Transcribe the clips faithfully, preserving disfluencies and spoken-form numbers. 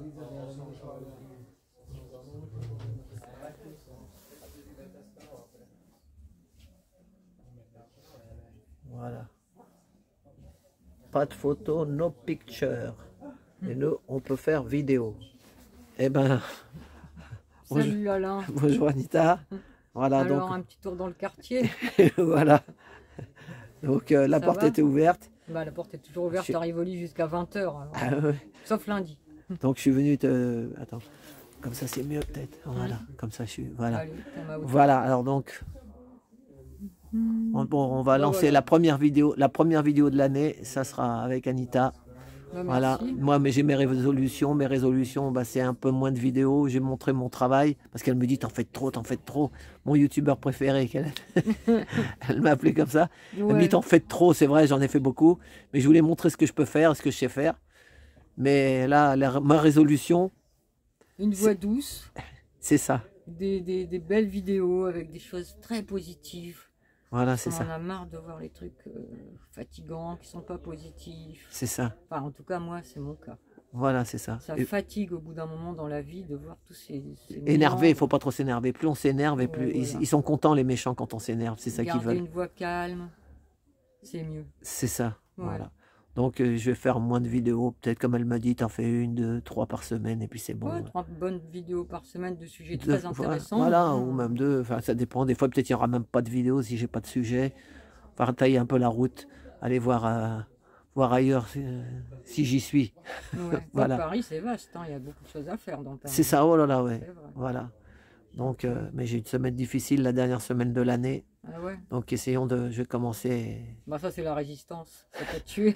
Voilà. Pas de photo, no picture. Et nous, on peut faire vidéo. Eh ben, Salut bonjour, Alain. bonjour Anita. Voilà, alors, donc, un petit tour dans le quartier. voilà. Donc, euh, la Ça porte va était ouverte. Bah, la porte est toujours ouverte, Je- t'arrives au lit jusqu'à vingt heures. Ah, ouais. Sauf lundi. Donc, je suis venu te... Attends, comme ça, c'est mieux peut-être. Voilà, comme ça, je suis... Voilà. Allez, on m'a oublié. Voilà, alors donc, on, bon, on va Bon, lancer voilà. la première vidéo. La première vidéo de l'année, ça sera avec Anita. Bah, Voilà, merci. moi mais j'ai mes résolutions, mes résolutions, bah, c'est un peu moins de vidéos, j'ai montré mon travail, parce qu'elle me dit t'en fais trop, t'en fais trop, mon youtubeur préféré, qu'elle elle m'a appelé comme ça, elle me Ouais. dit t'en fais trop, c'est vrai, j'en ai fait beaucoup, mais je voulais montrer ce que je peux faire, ce que je sais faire, mais là, la- ma résolution, Une voix douce, c'est ça, des, des, des belles vidéos avec des choses très positives. voilà, c'est On en ça, a marre de voir les trucs euh, fatigants qui sont pas positifs. c'est ça, Enfin, en tout cas, moi, c'est mon cas. voilà, c'est ça. Ça Et- fatigue au bout d'un moment dans la vie de voir tous ces... ces Énervé, il méandres. faut pas trop s'énerver, plus on s'énerve, et Ouais, plus ils, voilà. ils sont contents les méchants quand on s'énerve, c'est ça qu'ils Garder veulent. une voix calme, c'est mieux. C'est ça, Ouais. voilà. Donc euh, je vais faire moins de vidéos, peut-être comme elle m'a dit, t'en fais une, deux, trois par semaine et puis c'est bon. Ouais, trois bonnes vidéos par semaine de sujets Deux- très intéressants. Voilà, Hein. ou même deux, enfin ça dépend. Des fois peut-être il n'y aura même pas de vidéo si j'ai pas de sujet. Enfin tailler un peu la route, aller voir, euh, voir ailleurs si, euh, si j'y suis. Ouais. Voilà. Ouais, Paris, c'est vaste, hein. Il y a beaucoup de choses à faire dans Paris. C'est ça, oh là là, ouais. C'est vrai. Voilà. Donc, euh, mais j'ai une semaine difficile, la dernière semaine de l'année. Ah ouais. Donc essayons de, je vais commencer. Bah ça c'est la résistance, ça t'a tué.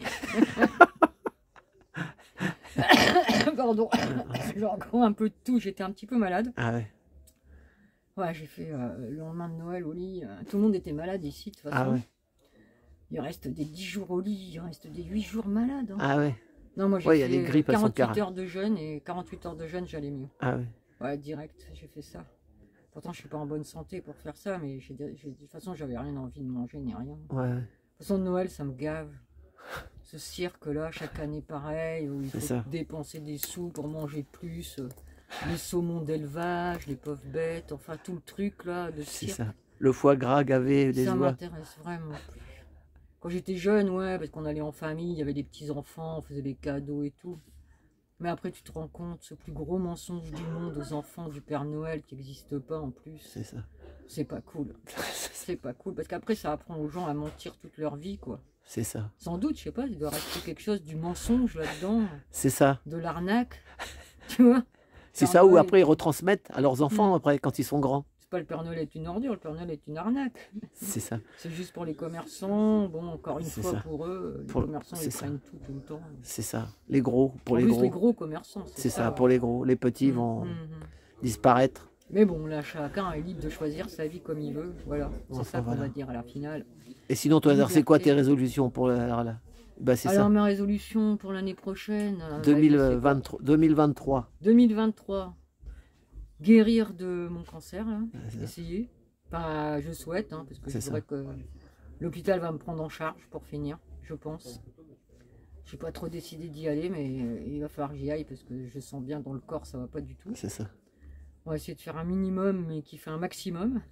Pardon, j'ai encore un peu de tout, j'étais un petit peu malade. Ah ouais, Ouais, j'ai fait euh, le lendemain de Noël au lit. euh, Tout le monde était malade ici de toute façon. ah ouais, Il reste des dix jours au lit, il reste des huit jours malades. Hein. ah ouais, Non, moi j'ai ouais, il y a fait les grippes, elles sont quarante-huit carrées. heures de jeûne et quarante-huit heures de jeûne, j'allais mieux. Ah ouais, Ouais, direct, j'ai fait ça. Pourtant, je suis pas en bonne santé pour faire ça, mais j'ai, j'ai- de toute façon, j'avais rien envie de manger ni rien. De ouais, toute façon, Noël, ça me gave. Ce cirque-là, chaque année pareil, où il C'est faut ça. dépenser des sous pour manger plus. euh, Les saumons d'élevage, les pauvres bêtes, enfin tout le truc là de c'est cirque. ça. Le foie gras gavé des Ça oies. m'intéresse vraiment plus. Quand j'étais jeune, ouais, parce qu'on allait en famille, il y avait des petits-enfants, on faisait des cadeaux et tout. Mais après, tu te rends compte, ce plus gros mensonge du monde aux enfants du Père Noël qui n'existe pas en plus, C'est ça. c'est pas cool. C'est pas cool, parce qu'après, ça apprend aux gens à mentir toute leur vie, quoi. C'est ça. Sans doute, je sais pas, il doit rester quelque chose du mensonge là-dedans, C'est ça. de l'arnaque, tu vois. C'est Père ça où Noël, après ils retransmettent à leurs enfants Mm. après quand ils sont grands. c'est pas le Père Noël est une ordure, le Père Noël est une arnaque. C'est ça. C'est juste pour les commerçants, bon, encore une C'est fois ça. pour eux, les Pour- commerçants c'est ils ça. prennent tout tout le temps. C'est ça. Les gros pour en les plus, gros. les gros commerçants, C'est ça, ouais. pour les gros. Les petits Mm, vont mm, mm. disparaître. Mais bon, là, chacun est libre de choisir sa vie comme il veut. Voilà, c'est Enfin, ça qu'on voilà. va dire à la finale. Et sinon toi alors, c'est quoi tes Liberté. résolutions pour la, alors là Bah c'est Alors, ça. ma résolution pour l'année prochaine, euh, bah, deux mille je sais pas. vingt-trois. deux mille vingt-trois. deux mille vingt-trois, guérir de mon cancer, là, c'est ça. essayer. Enfin, je souhaite, hein, parce que je C'est ça. voudrais que l'hôpital va me prendre en charge pour finir, je pense. Je n'ai pas trop décidé d'y aller, mais euh, il va falloir que j'y aille parce que je sens bien dans le corps, ça va pas du tout. C'est ça. On va essayer de faire un minimum, mais qui fait un maximum.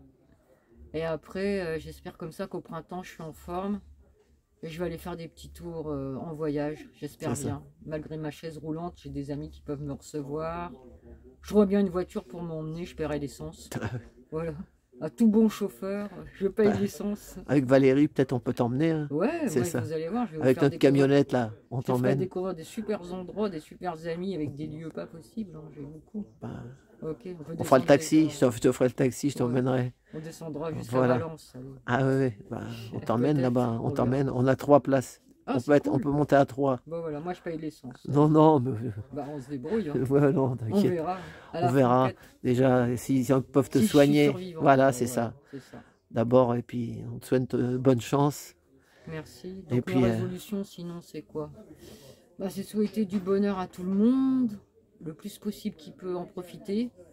Et après, euh, j'espère comme ça qu'au printemps, je suis en forme. Et je vais aller faire des petits tours euh, en voyage, j'espère C'est ça. bien. Malgré ma chaise roulante, j'ai des amis qui peuvent me recevoir. Je vois bien une voiture pour m'emmener, je paierai l'essence. Voilà. Un tout bon chauffeur, je paye Ouais. l'essence. Avec Valérie, peut-être on peut t'emmener. Hein. Ouais, C'est ouais, ça. vous allez voir, je vais vous Avec faire notre découvrir- camionnette là, on je ferai t'emmène. découvrir des super endroits, des super amis avec des lieux pas possibles. hein, J'ai beaucoup. Bah, Ok, on, peut on fera le descendre taxi, des- je te, je te ferai le taxi, je Ouais. t'emmènerai. On descendra jusqu'à Voilà. Valence. allez. Ah ouais, ouais, bah, on t'emmène Peut-être, là-bas, on on verra. t'emmène, on a trois places. Ah, on, c'est peut être, on cool. peut monter à trois. Bon voilà, moi je paye l'essence. Non, non, mais... Bah on se débrouille. hein. ouais, non, On t'inquiète. verra. À On la verra. franquette, Déjà, s'ils si, peuvent te si je suis soigner, survivant. voilà, Ouais, c'est ça. c'est ça. D'abord, et puis on te souhaite euh, bonne chance. Merci. Et Donc puis, mes euh, résolutions, sinon c'est quoi? Bah c'est souhaiter du bonheur à tout le monde, le plus possible qui peut en profiter.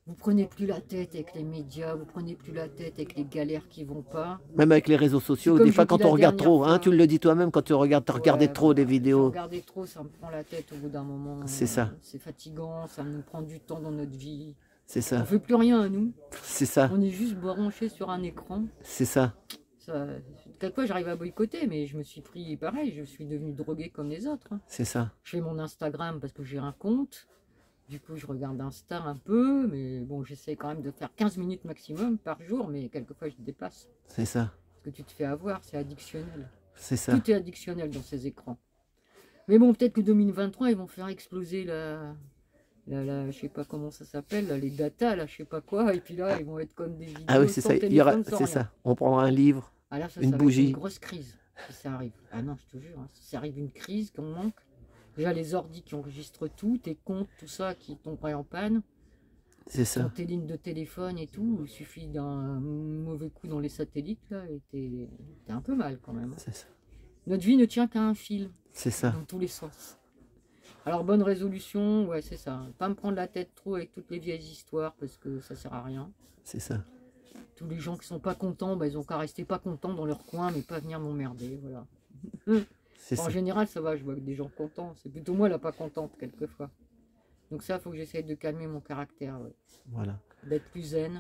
Vous prenez plus la tête avec les médias, vous prenez plus la tête avec les galères qui vont pas. Même avec les réseaux sociaux, comme des j'ai fois dit quand la on regarde dernière trop, hein, fois. tu le dis toi-même, quand tu regardes, tu regardais Ouais, trop des voilà. vidéos. Regarder trop, ça me prend la tête au bout d'un moment. C'est ça. C'est fatigant, ça nous prend du temps dans notre vie. C'est On ça, fait plus rien à nous. c'est ça, On est juste branché sur un écran. c'est ça, Ça, quelquefois j'arrive à boycotter, mais je me suis pris pareil, je suis devenu drogué comme les autres. hein. c'est ça, Je fais mon Instagram parce que j'ai un compte. Du coup, je regarde Insta un peu, mais bon, j'essaie quand même de faire quinze minutes maximum par jour, mais quelquefois je dépasse. c'est ça, Parce que tu te fais avoir, c'est addictionnel. c'est ça. Tout est addictionnel dans ces écrans. Mais bon, peut-être que deux mille vingt-trois, ils vont faire exploser la, la, la je sais pas comment ça s'appelle, là, les datas, là, je sais pas quoi, et puis là, ils vont être comme des vidéos Ah oui, c'est sans ça, il y aura, téléphone, sans c'est rien. ça. On prendra un livre, Ah là, ça, une ça va être bougie. une grosse crise, si ça arrive. Ah non, je te jure, hein, si ça arrive une crise, qu'on manque, déjà les ordis qui enregistrent tout, tes comptes, tout ça, qui tomberaient en panne, c'est ça, dans tes lignes de téléphone et tout, il suffit d'un mauvais coup dans les satellites, là, et t'es t'es un peu mal quand même. hein. c'est ça, Notre vie ne tient qu'à un fil, c'est ça, dans tous les sens. Alors, bonne résolution, ouais, c'est ça. Pas me prendre la tête trop avec toutes les vieilles histoires, parce que ça sert à rien. c'est ça, Tous les gens qui sont pas contents, bah, ils ont qu'à rester pas contents dans leur coin, mais pas venir m'emmerder, voilà. c'est En ça, général, ça va, je vois des gens contents. C'est plutôt moi la pas contente, quelquefois. Donc ça, il faut que j'essaye de calmer mon caractère, ouais. voilà, D'être plus zen,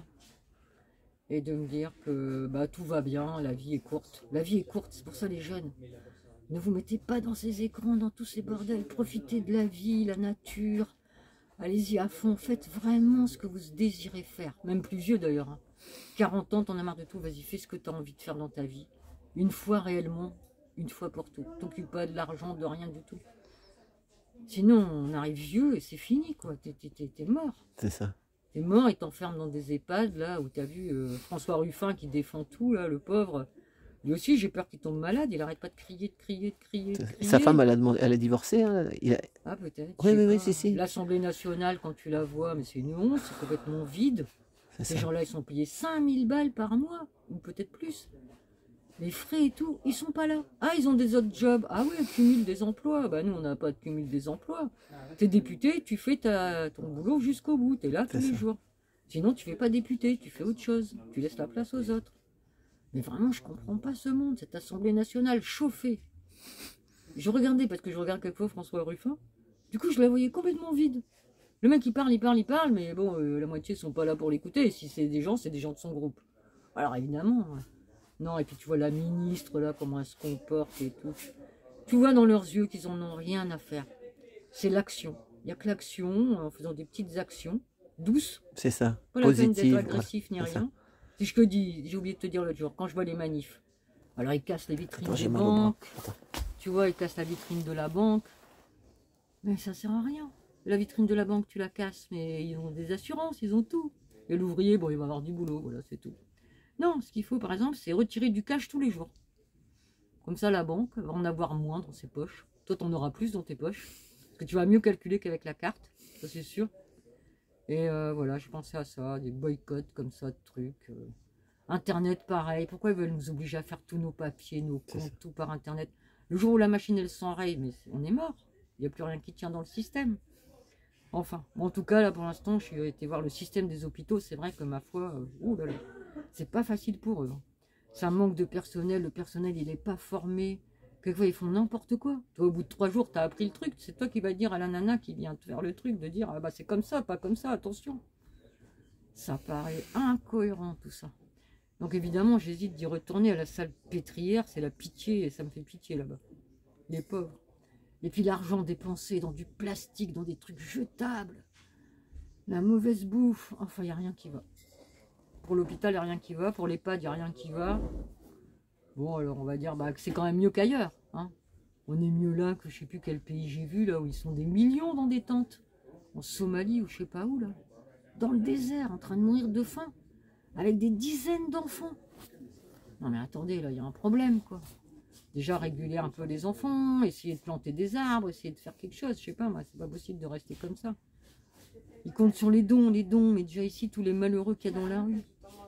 et de me dire que bah, tout va bien, la vie est courte. La vie est courte, c'est pour ça les jeunes. Ne vous mettez pas dans ces écrans, dans tous ces bordels. Profitez de la vie, la nature. Allez-y à fond. Faites vraiment ce que vous désirez faire. Même plus vieux d'ailleurs. hein. quarante ans, t'en as marre de tout. Vas-y, fais ce que tu as envie de faire dans ta vie. Une fois réellement, une fois pour tout. T'occupe pas de l'argent, de rien du tout. Sinon, on arrive vieux et c'est fini, quoi. T'es, t'es, t'es, t'es mort. c'est ça, T'es mort et t'enfermes dans des EHPAD, là, où t'as vu euh, François Ruffin qui défend tout, là, le pauvre. Lui aussi, j'ai peur qu'il tombe malade, il arrête pas de crier, de crier, de crier, de crier. Sa femme, elle a demandé, elle est divorcée, hein, il a- Ah, peut-être. Oui, je sais oui, oui, pas. si, si. L'Assemblée nationale, quand tu la vois, mais c'est une honte, c'est complètement vide. c'est Ces ça, gens-là, ils sont payés cinq mille balles par mois, ou peut-être plus. Les frais et tout, ils sont pas là. Ah, ils ont des autres jobs. Ah oui, cumul des emplois. Bah nous, on n'a pas de cumul des emplois. T'es député, tu fais ta, ton boulot jusqu'au bout. T'es là tous C'est les ça. jours. Sinon, tu fais pas député, tu fais autre chose. Tu laisses la place aux autres. Mais vraiment, je comprends pas ce monde, cette Assemblée nationale chauffée. Je regardais, parce que je regarde quelquefois François Ruffin. Du coup, je la voyais complètement vide. Le mec, il parle, il parle, il parle, mais bon, euh, la moitié sont pas là pour l'écouter. Et si c'est des gens, c'est des gens de son groupe. Alors évidemment, ouais. Non, et puis tu vois la ministre, là, comment elle se comporte et tout. Tu vois dans leurs yeux qu'ils en ont rien à faire. C'est l'action. Il n'y a que l'action, en faisant des petites actions, douces, c'est ça, pas la peine d'être positive, agressif ni voilà, c'est rien. Si je te dis, j'ai oublié de te dire l'autre jour, quand je vois les manifs, alors ils cassent les vitrines Attends, j'ai des mal au bras. banques, tu vois, ils cassent la vitrine de la banque, mais ça sert à rien. La vitrine de la banque, tu la casses, mais ils ont des assurances, ils ont tout. Et l'ouvrier, bon, il va avoir du boulot, voilà, c'est tout. Non, ce qu'il faut, par exemple, c'est retirer du cash tous les jours. Comme ça, la banque va en avoir moins dans ses poches. Toi, tu en auras plus dans tes poches. Parce que tu vas mieux calculer qu'avec la carte, ça c'est sûr. Et euh, voilà, je pensais à ça, des boycotts comme ça, de trucs. euh. Internet, pareil. Pourquoi ils veulent nous obliger à faire tous nos papiers, nos C'est ça. comptes, tout par Internet? Le jour où la machine, elle s'enraye, mais c'est- on est mort. Il n'y a plus rien qui tient dans le système. Enfin, bon, en tout cas, là, pour l'instant, je suis été voir le système des hôpitaux. C'est vrai que, ma foi, euh, ouh là là, c'est pas facile pour eux. hein. C'est un manque de personnel. Le personnel, il n'est pas formé. Quelquefois, ils font n'importe quoi. Toi, au bout de trois jours, tu as appris le truc. C'est toi qui vas dire à la nana qui vient te faire le truc de dire, ah bah c'est comme ça, pas comme ça, attention. Ça paraît incohérent, tout ça. Donc évidemment, j'hésite d'y retourner à la salle pétrière. C'est la pitié, et ça me fait pitié là-bas. Les pauvres. Et puis l'argent dépensé dans du plastique, dans des trucs jetables. La mauvaise bouffe. Enfin, il n'y a rien qui va. Pour l'hôpital, il n'y a rien qui va. Pour l'EHPAD, il n'y a rien qui va. Bon, alors on va dire bah, que c'est quand même mieux qu'ailleurs. Hein. On est mieux là que je sais plus quel pays j'ai vu, là où ils sont des millions dans des tentes. En Somalie ou je sais pas où, là. Dans le désert, en train de mourir de faim. Avec des dizaines d'enfants. Non mais attendez, là, il y a un problème, quoi. Déjà réguler un peu les enfants, essayer de planter des arbres, essayer de faire quelque chose. Je sais pas, moi, c'est pas possible de rester comme ça. Ils comptent sur les dons, les dons, mais déjà ici, tous les malheureux qu'il y a dans la rue.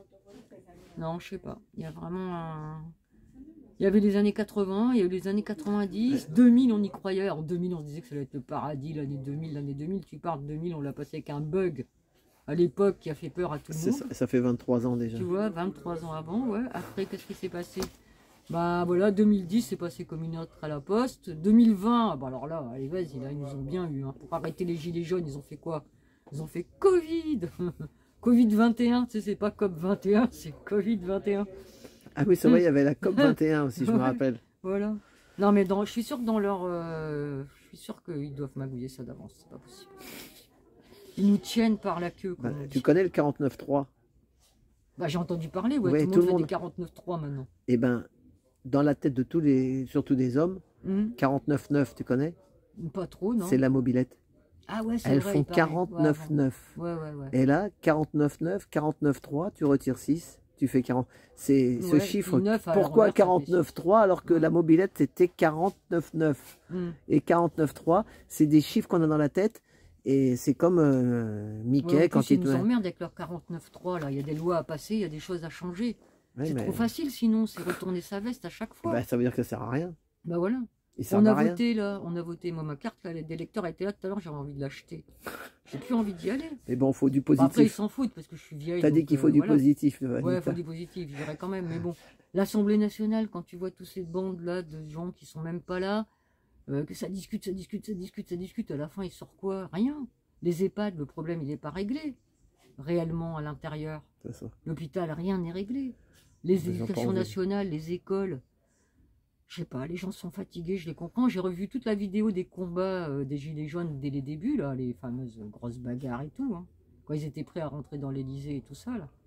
Non, je sais pas. Il y a vraiment un... Il y avait les années quatre-vingts, il y a eu les années quatre-vingt-dix, deux mille on y croyait. En deux mille on se disait que ça allait être le paradis, l'année deux mille, l'année deux mille, tu pars de deux mille, on l'a passé avec un bug. à l'époque qui a fait peur à tout le C'est monde. ça, ça fait vingt-trois ans déjà. Tu vois, vingt-trois ans avant, ouais. Après, qu'est-ce qui s'est passé? Bah voilà, deux mille dix, c'est passé comme une autre à la poste. deux mille vingt, bah alors là, allez, vas-y, là, ils nous ont bien eu. Hein. Pour arrêter les gilets jaunes, ils ont fait quoi? Ils ont fait Covid Covid vingt et un, tu sais, c'est pas COP vingt et un, c'est Covid vingt et un. Ah oui, c'est vrai, il y avait la COP vingt et un aussi, je me Ouais. rappelle. Voilà. Non, mais dans, je suis sûr que dans leur... euh, je suis sûr qu'ils doivent magouiller ça d'avance, c'est pas possible. Ils nous tiennent par la queue, Bah, comme on tu dit. connais le quarante-neuf trois? Bah, j'ai entendu parler, ouais, Ouais, tout le tout monde le fait monde. des quarante-neuf trois maintenant. Eh ben, dans la tête de tous les, surtout des hommes, Hum, quarante-neuf neuf, tu connais? Pas trop, non? C'est la mobilette. Ah ouais, c'est Elles vrai, font il paraît. Ouais, quarante-neuf avant. neuf. Ouais, ouais, ouais. Et là, quarante-neuf neuf, quarante-neuf trois, tu retires six, tu fais quarante. C'est ce Ouais, chiffre. puis neuf à Pourquoi l'envers, ça fait quarante-neuf trois alors que Ouais. la mobilette c'était quarante-neuf neuf? Hum. Et quarante-neuf trois, c'est des chiffres qu'on a dans la tête. Et c'est comme euh, Mickey Ouais, en quand plus, ils il te nous met. emmerdent avec leur quarante-neuf trois, là. Il y a des lois à passer, il y a des choses à changer. Ouais, c'est mais- trop facile, sinon, c'est retourner sa veste à chaque fois. Bah, ça veut dire que ça sert à rien. Bah voilà. Ils servent On a à rien. voté, là. On a voté. Moi, ma carte, là, les électeurs étaient là tout à l'heure, j'avais envie de l'acheter. J'ai plus envie d'y aller. Mais bon, il faut du Bon, après, ils positif. s'en foutent parce que je suis vieille. T'as dit donc, qu'il faut euh, du voilà. positif. Ouais, il Anita. faut du positif, je dirais quand même. Mais bon, l'Assemblée nationale, quand tu vois tous ces bandes-là de gens qui sont même pas là, euh, que ça discute, ça discute, ça discute, ça discute, à la fin, il sort quoi? Rien. Les EHPAD, le problème, il n'est pas réglé. Réellement, à l'intérieur. C'est ça. L'hôpital, rien n'est réglé. Les Ils ont pas éducations envie. nationales, les écoles, je sais pas, les gens sont fatigués, je les comprends. J'ai revu toute la vidéo des combats euh, des Gilets jaunes dès les débuts, là, les fameuses grosses bagarres et tout, hein, quand ils étaient prêts à rentrer dans l'Elysée et tout ça, là.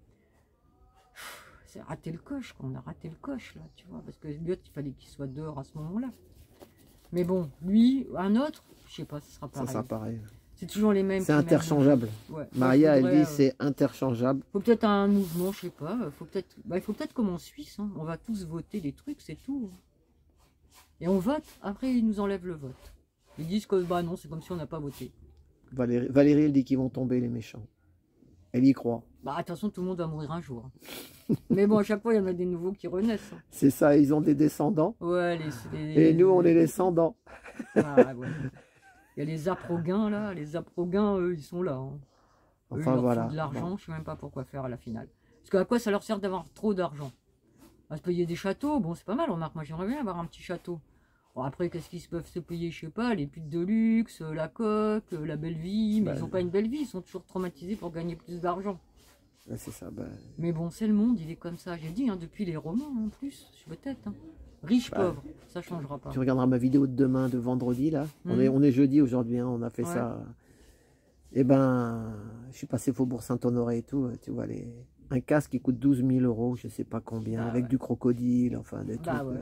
C'est raté le coche, quoi. On a raté le coche, là, tu vois, parce que l'autre, il fallait qu'il soit dehors à ce moment-là. Mais bon, lui, un autre, je sais pas, ce sera Ça pareil. sera pareil. C'est toujours les mêmes. C'est qui mènent. interchangeable. Ouais. Maria, Moi, je elle voudrais, dit euh, c'est interchangeable. faut peut-être un mouvement, je sais pas. Faut peut-être, bah, il faut peut-être comme en Suisse, hein, on va tous voter des trucs, c'est tout. Et on vote. Après, ils nous enlèvent le vote. Ils disent que bah non, c'est comme si on n'a pas voté. Valérie, Valérie, elle dit qu'ils vont tomber les méchants. Elle y croit. Bah attention, tout le monde va mourir un jour. Mais bon, à chaque fois, il y en a des nouveaux qui renaissent. hein. C'est ça, ils ont des descendants. Ouais, les, les- Et nous, on est les descendants. Ah, ouais. Il y a les aproguins là, les aproguins, eux, ils sont là. hein. Eux, Enfin, ils leur voilà. foutent de l'argent, je sais même pas pourquoi faire à la finale. Parce qu'à quoi ça leur sert d'avoir trop d'argent? À se payer des châteaux, bon c'est pas mal, remarque, moi j'aimerais bien avoir un petit château. Bon, après, qu'est-ce qu'ils peuvent se payer, je sais pas, les putes de luxe, la coque, la belle vie, mais Bah, ils ont pas une belle vie, ils sont toujours traumatisés pour gagner plus d'argent. Ouais, c'est ça. Bah, Mais bon, c'est le monde, il est comme ça, j'ai dit, hein, depuis les romans en plus, peut-être. Hein. Riche, Bah, pauvre, ça changera pas. tu regarderas ma vidéo de demain, de vendredi, là. On, Mhm. est, on est jeudi aujourd'hui, hein, on a fait Ouais. ça. Et ben, je suis passé Faubourg Saint-Honoré et tout. Tu vois, les... un casque qui coûte douze mille euros, je sais pas combien, Bah avec ouais. du crocodile, enfin des Bah trucs.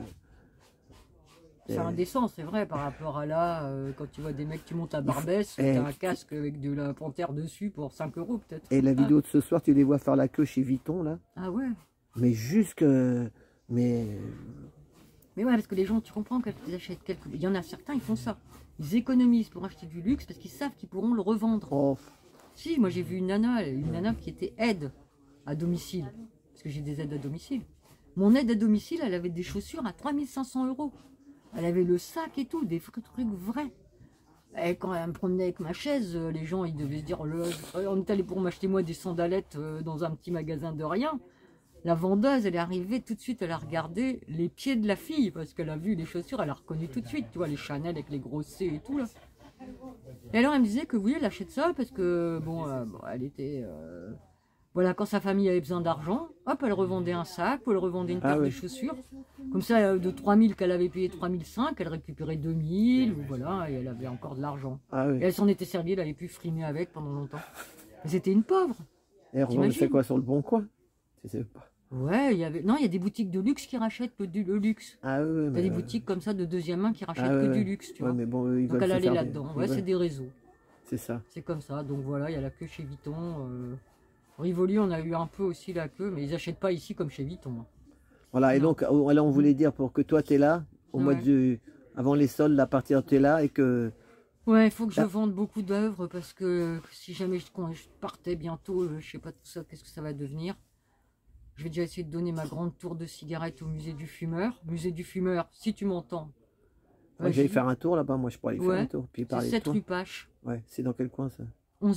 ouais. euh, C'est Et- indécent, c'est vrai, par rapport à là, euh, quand tu vois des mecs qui montent à Barbès, Eh, t'as un casque avec de la panthère dessus pour cinq euros peut-être. Et la vidéo de ce soir, tu les vois faire la queue chez Vuitton, là. Ah ouais. Mais jusque. Mais. Mais ouais, parce que les gens, tu comprends, quand ils achètent quelque... Il y en a certains, ils font ça. Ils économisent pour acheter du luxe parce qu'ils savent qu'ils pourront le revendre. Oh, Si, moi j'ai vu une nana, une nana qui était aide à domicile. Parce que j'ai des aides à domicile. Mon aide à domicile, elle avait des chaussures à trois mille cinq cents euros. Elle avait le sac et tout, des vrais trucs vrais. Et quand elle me promenait avec ma chaise, euh, les gens ils devaient se dire, oh là, on est allé pour m'acheter moi des sandalettes euh, dans un petit magasin de rien. La vendeuse, elle est arrivée tout de suite, elle a regardé les pieds de la fille, parce qu'elle a vu les chaussures, elle a reconnu tout de suite, tu vois, les Chanel avec les gros C et tout là. Et alors elle me disait que oui, elle achète ça parce que, bon, euh, bon, elle était... euh, voilà, quand sa famille avait besoin d'argent, hop, elle revendait un sac, ou elle revendait une Ah paire oui. de chaussures. Comme ça, euh, de trois mille qu'elle avait payé trois mille cinq, elle récupérait deux mille, ou voilà, et elle avait encore de l'argent. ah Et oui. elle s'en était servie, elle avait pu frimer avec pendant longtemps. Mais c'était une pauvre. Et on t'imagines c'est quoi sur le bon coin? Tu sais pas. Ouais, il y avait... Non, il y a des boutiques de luxe qui rachètent le, du- le luxe. Ah oui, T'as mais. des euh, boutiques comme ça de deuxième main qui rachètent ah que ouais, du ouais. luxe, tu Ouais, vois. mais bon, eux, ils Donc veulent elle se allait faire des- là-dedans. ils Ouais, veulent- c'est des réseaux. C'est ça. C'est comme ça. Donc voilà, il y a la queue chez Vuitton. euh, Rivoli, on a eu un peu aussi la queue, mais ils n'achètent pas ici comme chez Vuitton. hein. Voilà, et Non. donc, oh, là, on voulait dire pour que toi, tu es là, au mois Ouais. de. Avant les soldes, à partir tu es là, et que. Ouais, il faut que je Ah. vende beaucoup d'œuvres parce que si jamais je, quand je partais bientôt, euh, je sais pas tout ça, qu'est-ce que ça va devenir. Je vais déjà essayer de donner ma grande tour de cigarettes au musée du fumeur. Musée du fumeur, si tu m'entends. Moi, vas-y. j'allais faire un tour là-bas, moi, je pourrais aller faire Ouais. un tour, puis C'est parler de sept toi. rue Pache, Ouais, c'est dans quel coin ça? onzième.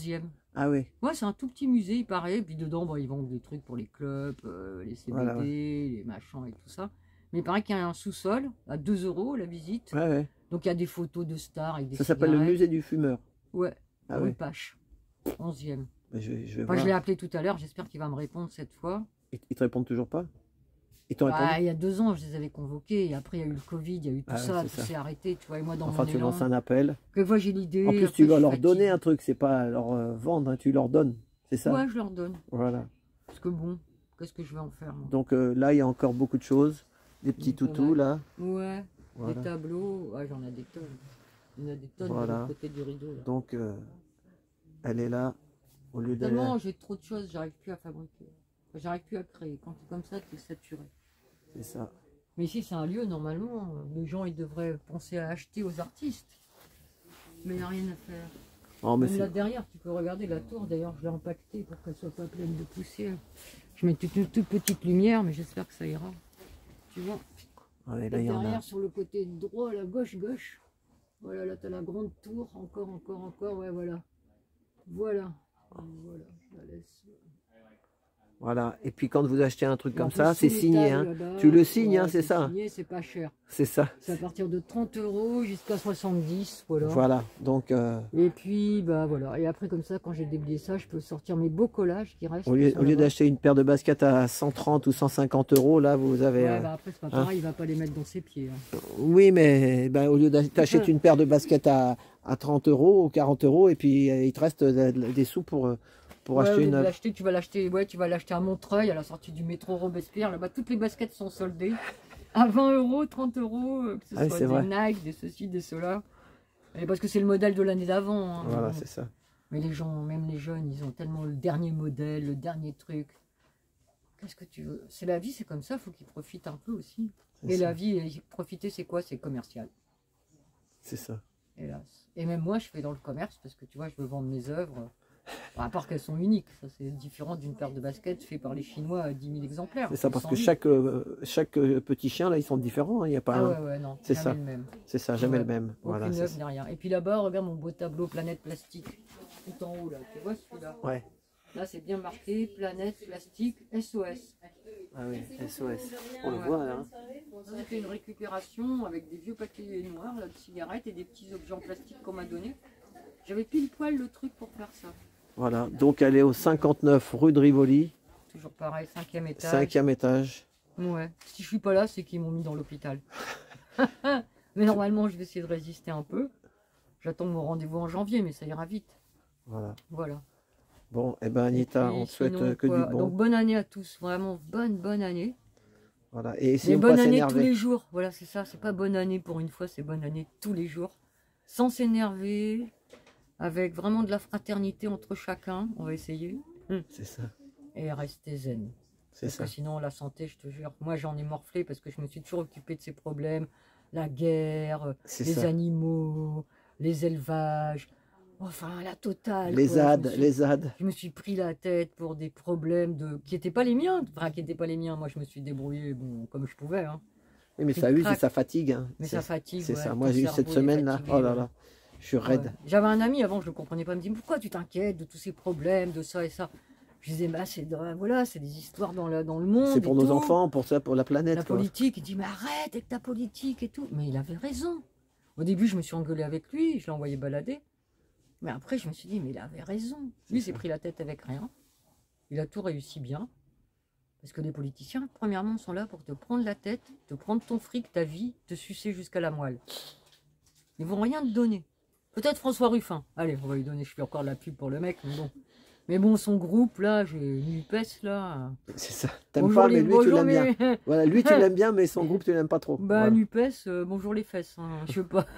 Ah oui. Ouais, c'est un tout petit musée, il paraît. Et puis dedans, bon, ils vendent des trucs pour les clubs, euh, les C B D, Voilà, ouais. les machins et tout ça. Mais il paraît qu'il y a un sous-sol à deux euros la visite. Ouais, ouais. Donc il y a des photos de stars avec des Ça s'appelle le cigarettes. musée du fumeur. Ouais, Ah rue oui. Pache, onzième. Mais je, vais- je vais Enfin, voir. je l'ai appelé tout à l'heure, j'espère qu'il va me répondre cette fois. Ils, ils te répondent toujours pas? Ils t'ont Bah, répondu? il y a deux ans, je les avais convoqués. Et après, il y a eu le Covid, il y a eu tout Ah ouais, ça, c'est tout ça. s'est arrêté. Tu vois, et moi, dans Enfin, mon tu élan, lances un appel. quelquefois j'ai l'idée. En plus, après, tu je vas suis leur donner fatiguée. un truc, c'est pas leur euh, vendre, hein, tu leur donnes. C'est ça? Ouais, je leur donne. Voilà. Parce que bon, qu'est-ce que je vais en faire, moi? Donc euh, là, il y a encore beaucoup de choses. Des petits Il y en a- toutous, là. Ouais, Voilà. des tableaux. Ouais, j'en ai des tonnes. Il y en a des tonnes de Voilà. l'autre côté du rideau. Là. Donc, euh, elle est là, au lieu d'aller... Tellement j'ai trop de choses, j'arrive plus à fabriquer. Enfin, j'arrive plus à créer. Quand c'est comme ça, tu es saturé. C'est ça. Mais ici, c'est un lieu, normalement, les gens, ils devraient penser à acheter aux artistes. Mais il n'y a rien à faire. Oh, mais Même là c'est... derrière, tu peux regarder la tour. D'ailleurs, je l'ai empaquetée pour qu'elle soit pas pleine de poussière. Je mets toute une toute petite lumière, mais j'espère que ça ira. Tu vois. Ouais, Et là, il y en derrière, a. sur le côté droit, la gauche-gauche. Voilà, là, tu as la grande tour. Encore, encore, encore. Ouais, voilà. Voilà. Voilà, je la laisse. Voilà. Et puis, quand vous achetez un truc Et en comme plus, ça, sous c'est les signé. tables, Hein. là-bas, Tu le signes, hein, ouais, c'est ça. signé, c'est pas cher. C'est ça. C'est à partir de trente euros jusqu'à soixante-dix, voilà. Voilà. Donc, euh, Et puis, bah voilà. Et après, comme ça, quand j'ai déblayé ça, je peux sortir mes beaux collages qui restent. au lieu, qui sont au lieu là-bas. d'acheter une paire de baskets à cent trente ou cent cinquante euros, là, vous avez... Ouais, euh, bah après, c'est pas pareil, il va pas les mettre dans ses pieds. hein. Oui, mais ben, au lieu d'acheter une paire de baskets à, à trente euros ou quarante euros, et puis euh, il te reste de- de- des sous pour, euh, pour Ouais, au acheter lieu une de œuvre. l'acheter, tu vas l'acheter, ouais, tu vas l'acheter à Montreuil, à la sortie du métro Robespierre. Là-bas, toutes les baskets sont soldées à vingt euros, trente euros, euh, que ce Ah oui, soit c'est des vrai. Nike, des ceci, des cela. Et parce que c'est le modèle de l'année d'avant. hein. Voilà, Bon. c'est ça. Mais les gens, même les jeunes, ils ont tellement le dernier modèle, le dernier truc. Qu'est-ce que tu veux? C'est la vie, c'est comme ça, faut qu'ils profitent un peu aussi. C'est Et ça. la vie, et profiter, c'est quoi? C'est commercial, C'est ça. hélas. Et même moi, je fais dans le commerce parce que tu vois, je veux vendre mes œuvres. Bon, à part qu'elles sont uniques, ça c'est différent d'une paire de baskets faite par les Chinois à dix mille exemplaires. C'est ça, parce cent que mille. chaque, euh, chaque euh, petit chien, là, ils sont différents. hein, Il y a pas Ah un- ouais, ouais, non, c'est jamais ça. le même. C'est ça, jamais Ouais. le même. Voilà, Aucune c'est œuvre ça. ni rien. Et puis là-bas, regarde mon beau tableau Planète Plastique, tout en haut là. Tu vois celui-là? Ouais. Là, c'est bien marqué Planète Plastique S O S. Ah oui, S O S. On le Ouais. voit, hein. Ça, c'était une récupération avec des vieux papiers noirs, là, de cigarettes et des petits objets en plastique qu'on m'a donné. J'avais pile poil le truc pour faire ça. Voilà. Donc, elle est au cinquante-neuf rue de Rivoli, Toujours pareil, cinquième étage. cinquième étage. Ouais. Si je suis pas là, c'est qu'ils m'ont mis dans l'hôpital. Mais normalement, je vais essayer de résister un peu. J'attends mon rendez-vous en janvier, mais ça ira vite. Voilà. Voilà. Bon, eh ben Anita, Et puis, on te souhaite sinon, euh, que quoi, du bon. Donc bonne année à tous, vraiment bonne bonne année. Voilà. Et Mais essayons de bonne pas année tous s'énerver. les jours. Voilà, c'est ça. C'est pas bonne année pour une fois, c'est bonne année tous les jours. Sans s'énerver, avec vraiment de la fraternité entre chacun. On va essayer. C'est ça. Et rester zen. C'est Parce ça. que sinon, la santé, je te jure, moi j'en ai morflé parce que je me suis toujours occupée de ces problèmes. La guerre, C'est les ça. animaux, les élevages, enfin la totale. Les quoi. Je Z A D, me suis- les Z A D. Je me suis pris la tête pour des problèmes de... qui n'étaient pas les miens. Enfin, qui n'étaient pas les miens. Moi, je me suis débrouillé bon, comme je pouvais. Hein. Oui, mais Puis ça le use et crack. ça fatigue. hein. Mais C'est- ça fatigue. C'est ouais, ça. ton Moi, j'ai eu cerveau, cette il est semaine là. fatigué, Oh là ouais. là. Je suis raide. Ouais. J'avais un ami avant, je ne le comprenais pas. Il me dit pourquoi tu t'inquiètes de tous ces problèmes, de ça et ça. Je disais, bah, c'est de- voilà, c'est des histoires dans, la, dans le monde. C'est pour et nos tout. enfants, pour ça, pour la planète. La quoi. politique, il dit, mais arrête avec ta politique et tout. Mais il avait raison. Au début, je me suis engueulé avec lui, je l'ai envoyé balader. Mais après, je me suis dit, mais il avait raison. Lui, il s'est pris la tête avec rien. Il a tout réussi bien. Parce que les politiciens, premièrement, sont là pour te prendre la tête, te prendre ton fric, ta vie, te sucer jusqu'à la moelle. Ils vont rien te donner. Peut-être François Ruffin. Allez, on va lui donner, je fais encore de la pub pour le mec, mais bon. Mais bon, son groupe, là, j'ai NUPES, là. C'est ça. T'aimes Bonjour pas, mais les- lui, tu bonjour l'aimes bien. les- Voilà, lui, tu l'aimes bien, mais son groupe, tu l'aimes pas trop. Bah, Voilà. NUPES, euh, bonjour les fesses, hein, je sais pas.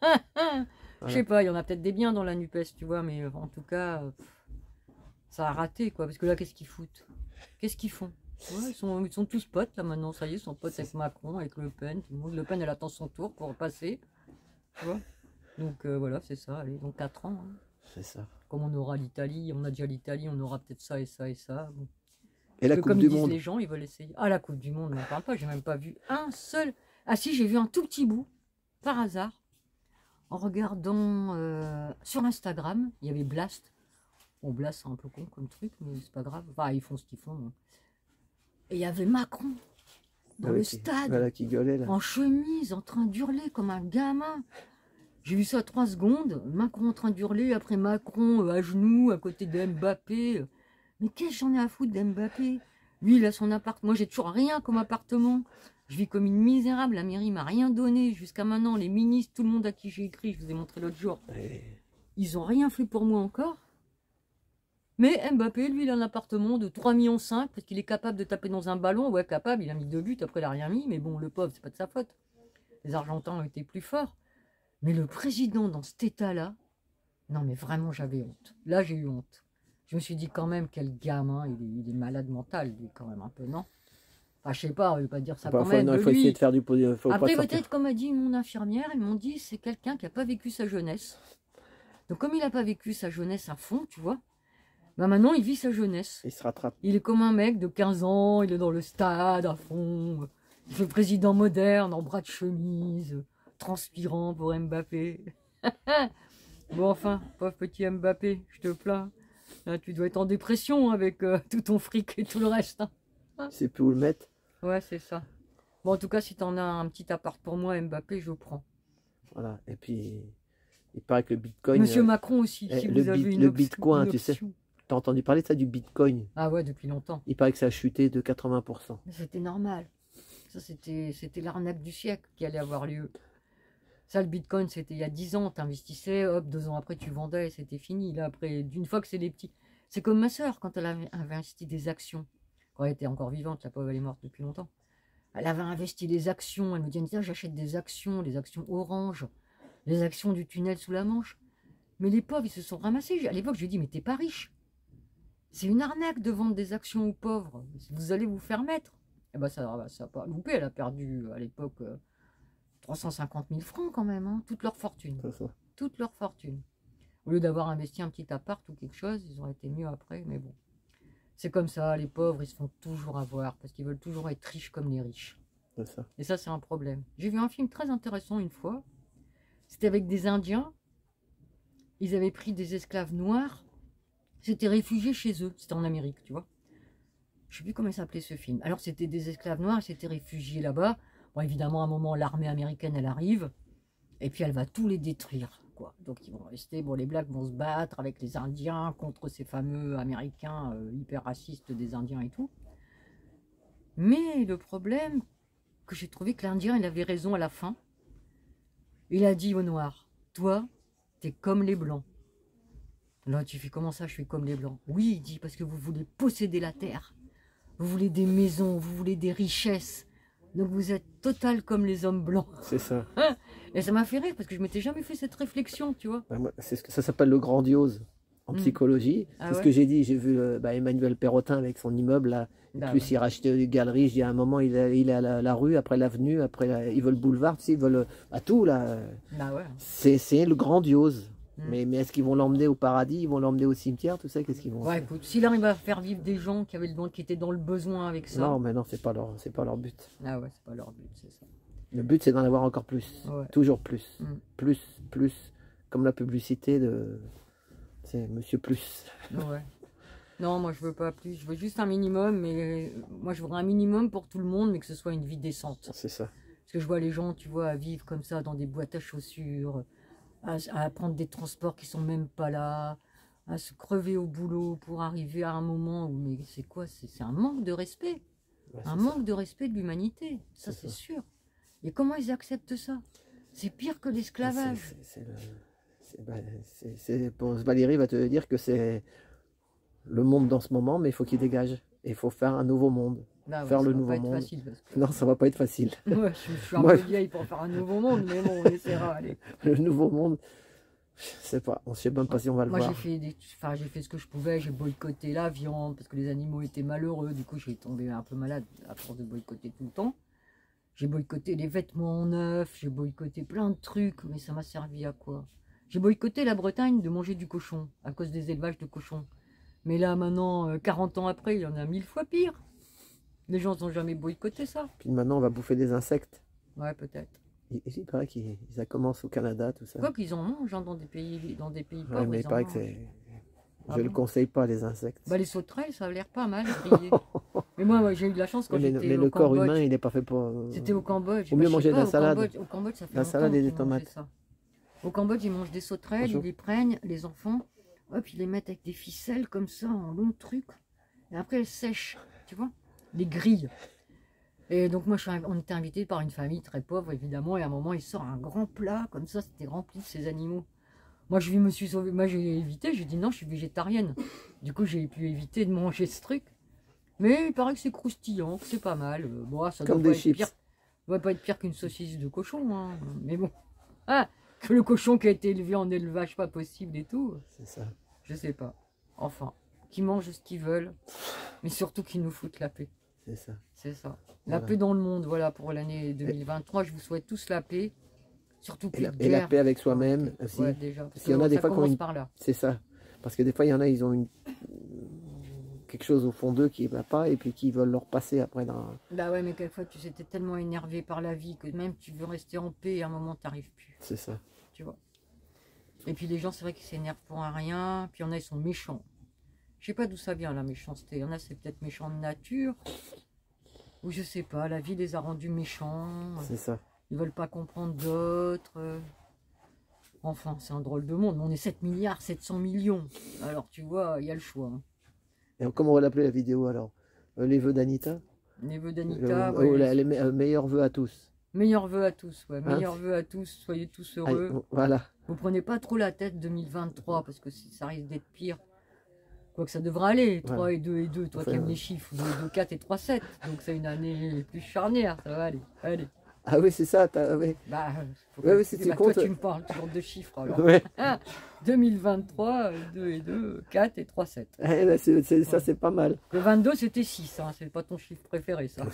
Je sais pas, il y en a peut-être des biens dans la NUPES, tu vois, mais euh, en tout cas, euh, pff, ça a raté, quoi. Parce que là, qu'est-ce qu'ils foutent? Qu'est-ce qu'ils font? Ouais, ils, sont, ils sont tous potes, là, maintenant, ça y est, ils sont potes avec Macron, avec Le Pen, tout le monde. Le Pen, elle attend son tour pour passer, tu vois. Donc, euh, voilà, c'est ça, allez, donc quatre ans. hein. C'est ça. Comme on aura l'Italie, on a déjà l'Italie, on aura peut-être ça et ça et ça. Bon. Et la Que Coupe comme du ils disent Monde. les gens, ils veulent essayer. Ah, la Coupe du Monde, on n'en parle pas, j'ai même pas vu un seul. Ah si, j'ai vu un tout petit bout, par hasard, en regardant euh, sur Instagram, il y avait Blast. Bon, là, c'est un peu con comme truc, mais c'est pas grave. Enfin, ils font ce qu'ils font. Hein. Et il y avait Macron dans Voilà le qui, stade, voilà qui gueulait là. en chemise, en train d'hurler comme un gamin. J'ai vu ça trois secondes. Macron en train d'hurler, après Macron euh, à genoux, à côté de Mbappé. Mais qu'est-ce que j'en ai à foutre d'Mbappé? Lui, il a son appart. Moi, j'ai toujours rien comme appartement. Je vis comme une misérable. La mairie m'a rien donné. Jusqu'à maintenant, les ministres, tout le monde à qui j'ai écrit, je vous ai montré l'autre jour, Et... ils ont rien fait pour moi encore. Mais Mbappé, lui, il a un appartement de trois virgule cinq millions parce qu'il est capable de taper dans un ballon. Ouais, capable, il a mis deux buts, après il n'a rien mis. Mais bon, le pauvre, c'est pas de sa faute. Les Argentins ont été plus forts. Mais le président, dans cet état-là, non, mais vraiment, j'avais honte. Là, j'ai eu honte. Je me suis dit, quand même, quel gamin, il est, il est malade mental, lui, quand même, un peu, non? Enfin, je sais pas, on ne veut pas dire ça Bah, quand faut, même. non, de il faut lui. essayer de faire du faut Après, pas peut-être, comme a dit mon infirmière, ils m'ont dit, c'est quelqu'un qui n'a pas vécu sa jeunesse. Donc, comme il n'a pas vécu sa jeunesse à fond, tu vois, bah maintenant, il vit sa jeunesse. Il se rattrape. Il est comme un mec de quinze ans, il est dans le stade à fond. Il fait président moderne, en bras de chemise, transpirant pour Mbappé. Bon, enfin, pauvre petit Mbappé, je te plains. Là, tu dois être en dépression avec euh, tout ton fric et tout le reste. Hein. Il sait plus où le mettre. Ouais, c'est ça. Bon, en tout cas, si t'en as un petit appart pour moi, Mbappé, je prends. Voilà. Et puis, il paraît que le bitcoin. Monsieur euh, Macron aussi, eh, si le vous avez bit- une le option- bitcoin, une tu sais. option. T'as entendu parler de ça, du bitcoin? Ah ouais, depuis longtemps. Il paraît que ça a chuté de quatre-vingts pour cent. Mais c'était normal. Ça, c'était c'était l'arnaque du siècle qui allait avoir lieu. Ça, le bitcoin, c'était il y a dix ans. Tu investissais, hop, deux ans après, tu vendais et c'était fini. Là, après, d'une fois que c'est des petits. C'est comme ma soeur, quand elle avait investi des actions. Quand elle était encore vivante, la pauvre, elle est morte depuis longtemps. Elle avait investi des actions. Elle me dit, Anita, j'achète des actions, des actions Orange, les actions du tunnel sous la Manche. Mais les pauvres, ils se sont ramassés. À l'époque, je lui ai dit, mais t'es pas riche. C'est une arnaque de vendre des actions aux pauvres. Vous allez vous faire mettre. Et ben, ça n'a pas loupé. Elle a perdu, à l'époque, euh, trois cent cinquante mille francs quand même. Hein, toute leur fortune. C'est ça. Toute leur fortune. Au lieu d'avoir investi un petit appart ou quelque chose, ils auraient été mieux après. Mais bon. C'est comme ça. Les pauvres, ils se font toujours avoir. Parce qu'ils veulent toujours être riches comme les riches. C'est ça. Et ça, c'est un problème. J'ai vu un film très intéressant une fois. C'était avec des Indiens. Ils avaient pris des esclaves noirs. C'était réfugiés chez eux. C'était en Amérique, tu vois. Je ne sais plus comment s'appelait ce film. Alors, c'était des esclaves noirs. Ils s'étaient réfugiés là-bas. Bon, évidemment, à un moment, l'armée américaine, elle arrive. Et puis, elle va tous les détruire, quoi. Donc, ils vont rester... Bon, les Blacks vont se battre avec les Indiens contre ces fameux Américains euh, hyper racistes des Indiens et tout. Mais le problème, que j'ai trouvé que l'Indien, il avait raison à la fin. Il a dit aux Noirs, toi, t'es comme les Blancs. Là, tu fais comment ça, je suis comme les Blancs? Oui, il dit, parce que vous voulez posséder la terre. Vous voulez des maisons, vous voulez des richesses. Donc vous êtes total comme les hommes blancs. C'est ça. Et ça m'a fait rire, parce que je m'étais jamais fait cette réflexion, tu vois. Bah, moi, c'est ce que ça s'appelle le grandiose en Mm. psychologie. Ah c'est ce ouais que j'ai dit. J'ai vu euh, bah, Emmanuel Perrotin avec son immeuble là. Et Bah plus ouais. il rachetait des galeries. Je dis à un moment il est, il est à la, la rue, après l'avenue, après la- ils veulent le boulevard, tu sais, ils veulent euh, à tout là. Bah ouais. C'est c'est le grandiose. Mm. Mais, mais est-ce qu'ils vont l'emmener au paradis? Ils vont l'emmener au cimetière? Tout ça, qu'est-ce qu'ils vont Ouais, faire? écoute, s'il arrive à faire vivre des gens qui avaient le don, qui étaient dans le besoin avec ça. Non, mais non, c'est pas leur, c'est pas leur but. Ah ouais, c'est pas leur but, c'est ça. Le but, c'est d'en avoir encore plus. Ouais. Toujours plus. Mm. Plus, plus. Comme la publicité de... C'est Monsieur Plus. Ouais. Non, moi je veux pas plus, je veux juste un minimum, mais euh, moi je voudrais un minimum pour tout le monde, mais que ce soit une vie décente. C'est ça. Parce que je vois les gens, tu vois, à vivre comme ça dans des boîtes à chaussures, à, à prendre des transports qui sont même pas là, à se crever au boulot pour arriver à un moment où, mais c'est quoi? C'est c'est un manque de respect. Ouais, Un c'est manque ça. de respect de l'humanité, ça C'est c'est ça. sûr. Et comment ils acceptent ça? C'est pire que l'esclavage. C'est- c'est- c'est le- c'est- bah, c'est- c'est- pour Valérie va te dire que c'est le monde dans ce moment, mais il faut qu'il dégage. Et il faut faire un nouveau monde. Bah ouais, faire ça le va nouveau pas être monde. facile, parce que- Non, ça va pas être facile. Ouais, je, je suis un Moi- peu vieille pour faire un nouveau monde, mais bon, on essaiera, allez. Le nouveau monde, je sais pas. On sait même pas si on va le Moi, j'ai voir. fait, des... enfin, j'ai fait ce que je pouvais, j'ai boycotté la viande parce que les animaux étaient malheureux. Du coup, j'ai tombé un peu malade à force de boycotter tout le temps. J'ai boycotté les vêtements neufs, j'ai boycotté plein de trucs, mais ça m'a servi à quoi? J'ai boycotté la Bretagne de manger du cochon à cause des élevages de cochons. Mais là, maintenant, euh, quarante ans après, il y en a mille fois pire. Les gens n'ont jamais boycotté ça. Puis maintenant, on va bouffer des insectes. Ouais, peut-être. Il, il paraît qu'ils ça commence au Canada, tout ça. Quoi qu'ils en mangent hein, dans des pays, dans des pays Ouais, pauvres. mais ils il en paraît que mangent. c'est... Ah je ne bon le conseille pas, les insectes. Bah, les sauterelles, ça a l'air pas mal, griller. Mais moi, moi, j'ai eu de la chance quand mais j'étais mais au le corps Cambodge. humain, il n'est pas fait pour... euh, C'était au Cambodge. Vaut Bah, mieux je sais manger de pas, la au salade. Cambodge, au Cambodge, ça fait La longtemps salade et des qu'ils mangeaient tomates. ça. Au Cambodge, ils mangent des sauterelles, Bonjour. ils les prennent, les enfants, hop, ils les mettent avec des ficelles comme ça, en long truc. Et après, elles sèchent, tu vois, les grilles. Et donc, moi, je suis, inv- on était invité par une famille très pauvre, évidemment, et à un moment, il sort un grand plat, comme ça, c'était rempli de ces animaux. Moi, je me suis sauvé, moi, j'ai évité, j'ai dit non, je suis végétarienne. Du coup, j'ai pu éviter de manger ce truc. Mais il paraît que c'est croustillant, que c'est pas mal. Euh, Bon, ça Comme doit des pas être chips. pire. Ça doit pas être pire qu'une saucisse de cochon, hein. Mais bon. Ah, que le cochon qui a été élevé en élevage pas possible et tout, C'est ça. je sais pas. Enfin, qu'ils mangent ce qu'ils veulent, mais surtout qu'ils nous foutent la paix. C'est ça. C'est ça. La Voilà. paix dans le monde, voilà, pour l'année deux mille vingt-trois. Je vous souhaite tous la paix. Surtout Et plus la, de et la guerre. paix avec soi-même Ouais, aussi. ouais, déjà. Parce qu'il y en a que des ça fois qui ont commence une- par là. C'est ça. Parce que des fois, il y en a, ils ont une... quelque chose au fond d'eux qui ne va pas et puis qui veulent leur passer après dans... Bah ouais, mais quelquefois, tu sais, t'es tellement énervé par la vie que même tu veux rester en paix et à un moment, t'arrives plus. C'est ça. Tu vois. Et puis les gens, c'est vrai qu'ils s'énervent pour un rien. Puis il y en a, ils sont méchants. Je sais pas d'où ça vient, la méchanceté. Il y en a, c'est peut-être méchant de nature. Ou je sais pas, la vie les a rendus méchants. C'est ça. Ils veulent pas comprendre d'autres. Enfin, c'est un drôle de monde. On est sept milliards, sept cents millions. Alors, tu vois, il y a le choix. Hein. Et comment on va l'appeler la vidéo alors? Euh, Les vœux d'Anita? Les vœux Le- d'Anita, oh, ouais. la- les me- euh, meilleurs vœux à tous. Meilleurs vœux à tous, ouais. Hein? Meilleurs vœux à tous. Soyez tous Allez, heureux. bon, voilà. Vous prenez pas trop la tête deux mille vingt-trois parce que si- ça risque d'être pire. Quoique ça devrait aller. trois Voilà. et deux et deux. Toi Enfin, qui aimes ouais. les chiffres. deux, deux, quatre et trois, sept. Donc c'est une année plus charnière. Ça va aller. Allez. Ah oui, c'est ça. t'as- ah oui. Bah, faut Ouais, que- ouais, si tu bah, toi comptes- tu me parles toujours de chiffres alors. Ouais. Ah, deux mille vingt-trois, deux et deux, quatre et trois, sept. Eh ben, c'est- c'est- ça, Ouais. c'est pas mal. Le vingt-deux c'était six, hein. C'est pas ton chiffre préféré ça.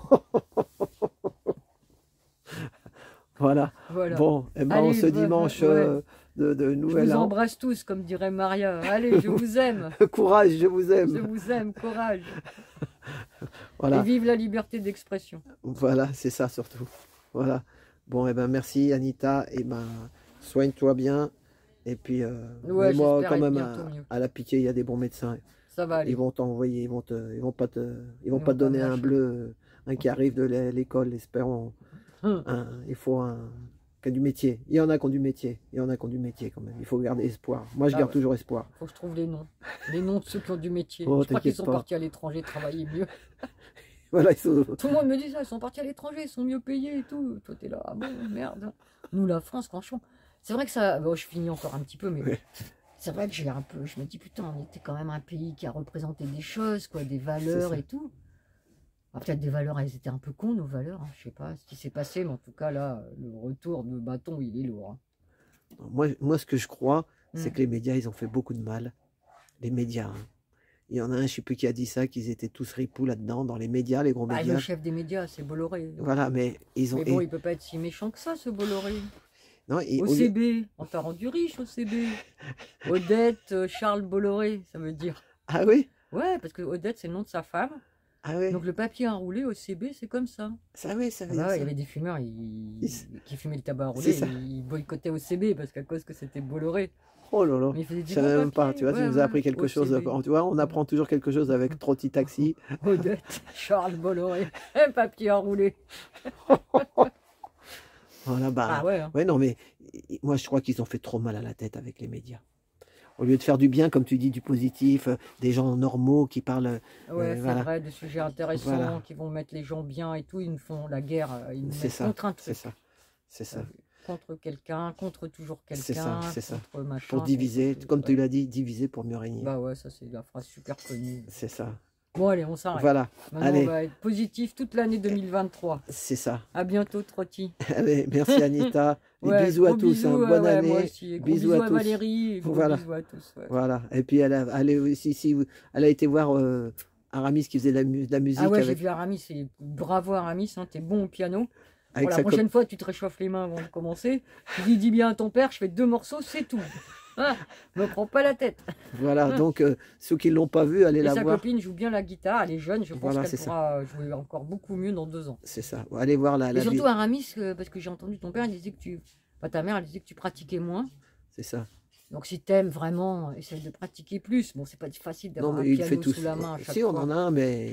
Voilà. Voilà. Bon, eh ben, Allez, ce ouais, dimanche ouais. euh, de, de Je Nouvel vous An. embrasse tous, comme dirait Maria. Allez, je vous aime. Courage, je vous Je aime. vous aime, courage. Et Voilà, vive la liberté d'expression. voilà, c'est ça surtout. Voilà. Bon, eh ben, merci Anita. Et ben, soigne-toi bien. Et puis, euh, Ouais, mais moi, j'espère quand être même, bientôt à, mieux. à la pitié, il y a des bons médecins. Ça va aller. Ils vont t'envoyer, ils vont te, ils vont pas te, ils vont Ils pas vont te donner pas me un lâcher. bleu, un qui arrive de l'é- l'école, espérons. Hum. Un- il faut un, qui a du métier. Il y en a qui ont du métier. Il y en a qui ont du métier quand même. Il faut garder espoir. Moi, je Ah garde ouais. toujours espoir. Faut que je trouve les noms. Les noms de ceux qui ont du métier. Oh, je crois qu'ils t'inquiète sont pas. partis à l'étranger travailler mieux. Voilà, ils sont... Tout le monde me dit ça, ils sont partis à l'étranger, ils sont mieux payés et tout. Toi, t'es là, ah bon, merde. Nous, la France, franchement, c'est vrai que ça. Bon, je finis encore un petit peu, mais Ouais. c'est vrai que j'ai un peu. Je me dis, putain, on était quand même un pays qui a représenté des choses, quoi, des valeurs ça. et tout. Ah, peut-être des valeurs, elles étaient un peu cons, nos valeurs. Hein, je sais pas ce qui s'est passé, mais en tout cas, là, le retour de bâton, il est lourd. Hein. Moi, moi, ce que je crois, c'est Mm. que les médias, ils ont fait beaucoup de mal. Les médias. Hein. Il y en a un, je sais plus qui a dit ça, qu'ils étaient tous ripoux là-dedans, dans les médias, les gros Bah, médias. le chef des médias, c'est Bolloré. Voilà, mais ils ont. Mais bon, et- il peut pas être si méchant que ça, ce Bolloré. non, et au lieu- O C B, on t'a rendu riche, O C B. Odette euh, Charles Bolloré, ça veut dire. Ah oui? Ouais, parce que Odette, c'est le nom de sa femme. Ah oui? Donc le papier à rouler, O C B, c'est comme ça. Ça oui, ça veut Ah dire bah ouais, il y ça. avait des fumeurs ils- Ils- qui fumaient le tabac à C'est rouler, ça. ils boycottaient O C B parce qu'à cause que c'était Bolloré. Oh là là. Mais il faisait du Je savais bon même pas, papier. tu vois, tu Ouais, nous ouais, as appris quelque O C B. chose. Tu vois, on apprend toujours quelque chose avec Trotti Taxi. Odette Charles Bolloré, un papier à rouler. Voilà, bah. Ah ouais, hein. Ouais, non, mais i- moi, je crois qu'ils ont fait trop mal à la tête avec les médias. Au lieu de faire du bien, comme tu dis, du positif, euh, des gens normaux qui parlent. Ouais, Euh, c'est voilà. vrai, des sujets intéressants Voilà. qui vont mettre les gens bien et tout. Ils nous font la guerre, euh, ils nous C'est mettent ça. contre un C'est truc. ça. C'est ça. Euh, Contre quelqu'un, contre toujours C'est quelqu'un, ça, c'est ça. contre machin. Pour diviser, contre- comme tu ouais. l'as dit, diviser pour mieux régner. Bah ouais, ça c'est la phrase super connue. C'est ça. Bon allez, on s'arrête. Voilà, Maintenant allez. on va être positif toute l'année deux mille vingt-trois. c'est ça. À bientôt Trotti. Allez, merci Anita. Et Ouais, bisous à gros tous. bisous, hein, ouais, bonne ouais, année. moi aussi. Et gros Bisous bisous, à à, tous. Valérie. Et gros Voilà. bisous à tous. ouais. Voilà. Et puis elle a, elle est aussi, si vous- elle a été voir euh, Aramis qui faisait de la, mu- de la musique Ah ouais, j'ai avec, vu Aramis, c'est bravo Aramis, hein, t'es bon au piano. avec Bon, la sa prochaine fois, tu te réchauffes les mains avant de commencer. Tu dis, dis bien à ton père, je fais deux morceaux, c'est tout. Hein, me prends pas la tête. Voilà, donc euh, ceux qui ne l'ont pas vu, allez Et la sa voir. copine joue bien la guitare, elle est jeune, je pense Voilà, qu'elle c'est ça. pourra jouer encore beaucoup mieux dans deux ans. C'est ça. Allez voir la, Et la surtout vi- Aramis, euh, parce que j'ai entendu ton père, il disait que tu. Enfin, ta mère, elle disait que tu pratiquais moins. C'est ça. Donc si t'aimes vraiment, essaye de pratiquer plus. Bon, c'est pas facile Non, d'avoir un mais il fait piano tout. sous la main à chaque Si, on fois. en a un, mais